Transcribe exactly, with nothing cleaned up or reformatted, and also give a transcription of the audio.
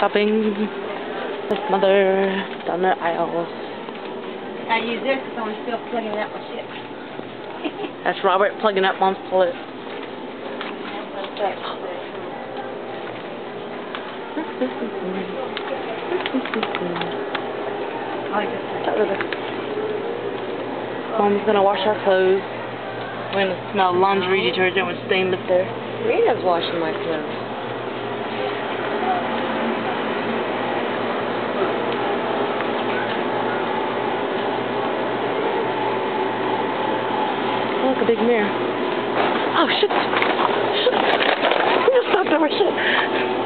shopping with mother down the aisle. I use this because I'm still plugging up my shit. That's Robert plugging up Mom's toilet. Mom's gonna wash our clothes. We're gonna smell laundry detergent with stained up there. Rita's washing my clothes. Oh, look, a big mirror. Oh, shit! Shit! We just knocked over shit.